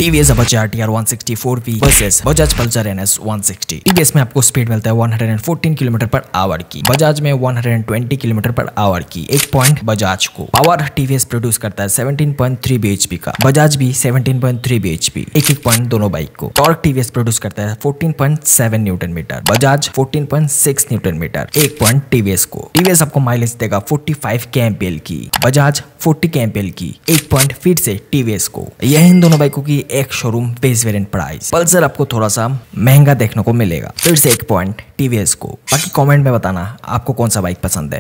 TVS Apache RTR 164V versus Bajaj Pulsar NS 160। TVS में आपको speed मिलता है 114 किलोमीटर पर आवर की, बजाज में 120 किलोमीटर पर आवर की। एक पॉइंट बजाज को। पावर टीवीएस प्रोड्यूस करता है 17.3 bhp का, बजाज भी 17.3 bhp। एक पॉइंट दोनों बाइक को। टॉर्क टीवीएस प्रोड्यूस करता है 14.7 newton metre, Bajaj 14.6 newton metre. एक पॉइंट टीवीएस को। टीवीएस आपको माइलेज देगा 45 kmpl की, बजाज 40 kmpl की। एक पॉइंट फिर से टीवीएस को। यह इन दोनों बाइकों की एक showroom base variant price. Pulsar आपको थोड़ा सा महंगा देखने को मिलेगा, फिर से एक पॉइंट टीवीएस को। बाकी कमेंट में बताना आपको कौन सा बाइक पसंद है।